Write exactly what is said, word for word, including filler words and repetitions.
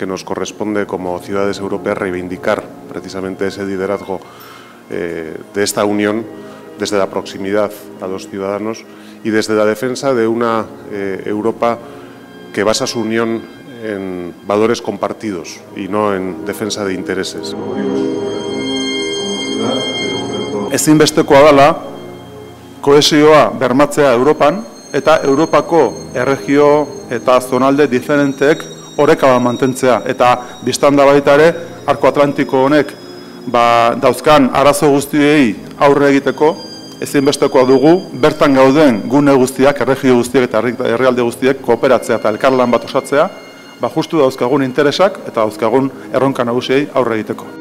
que nos corresponde como ciudades europeas reivindicar precisamente ese liderazgo eh, de esta unión desde la proximidad a los ciudadanos y desde la defensa de una eh, Europa que basa su unión en valores compartidos y no en defensa de intereses. Ezinbestekoa dela kohesioa bermatzea Europan eta Europako erregio eta zonalde diferenteek oreka bat mantentzea. Eta bistan da baita ere, Arko Atlantiko honek ba, dauzkan arazo guztiei aurre egiteko, ezinbestekoa dugu, bertan gauden gune guztiak, erregio guztiak eta herrialde guztiek kooperatzea eta elkarlan bat osatzea, ba, justu dauzkagun interesak eta dauzkagun erronka nagusiei aurre egiteko.